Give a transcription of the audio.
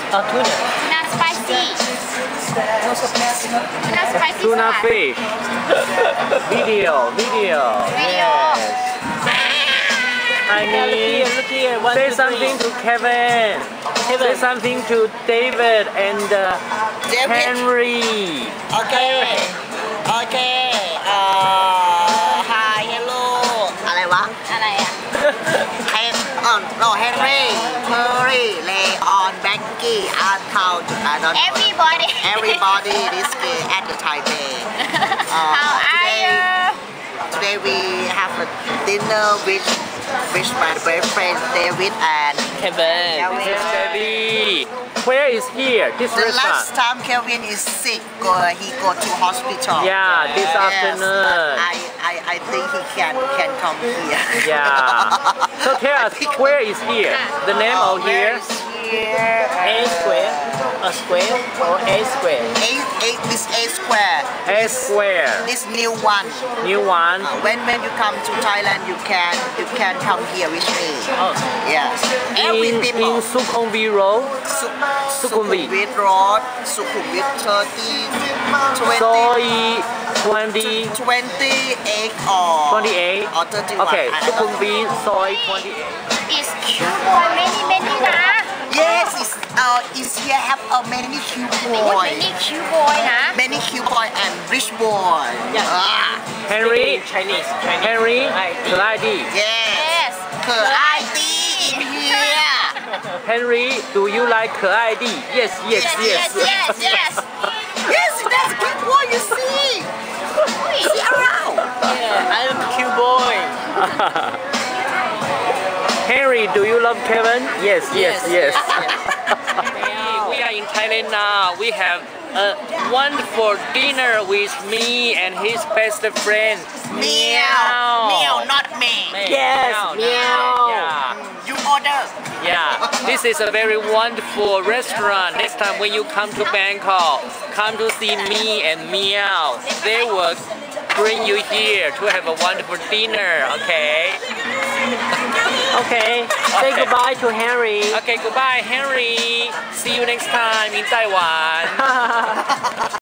Tuna. Tuna spicy. Tuna spicy. Tuna sauce. fish. Video. Video. I mean, Look here. One, say two, something three. to Kevin. Say something to David and Henry. Okay. Okay. Hi, hello. อะไรวะอะไรอ่ะ No, Henry, Curry, Leon, Becky, Arthur, I don't know. Everybody. This day at the Taipei. How are you? Today we have a dinner with my boyfriend David and Kevin. This is Debbie. Where is here? This the restaurant. last time Kelvin is sick, he go to hospital. Yeah, this Yes, afternoon. but I think he can come here. Yeah. So tell us, where is here? The name of Where here? is here? A square. A square or A square. This A square. A Square. This new one. New one. When you come to Thailand, you can come here with me. Oh. Yes. Every In people. Sukhumvit Road. Sukhumvit. Sukhumvit Road, Sukhumvit 30, 20, Soy 20. 28 or 28. or 31. Okay, I don't know. Sukhumvit Soy 28. It's cute boy many นะ Yes, it's here have a many cute boy. many cute boy นะ Many cute boy and rich boy. Yeah. Henry. Chinese. Henry. Lady. Yes. Yes. 可爱的 in here. Henry, do you like 可爱的? Yes, yes, yes. Yes. Yes, that's cute boy. You see. See around. Yeah, I'm a cute boy. Henry, do you love Kevin? Yes. We are in Thailand now. We have a wonderful dinner with me and his best friend. Meow, not me. Yes, meow. Yeah. You order. Yeah, this is a very wonderful restaurant. Next time when you come to Bangkok, come to see me and Meow. They will bring you here to have a wonderful dinner, okay? Okay. Say goodbye to Henry. Okay, goodbye, Henry. See you next time in Taiwan.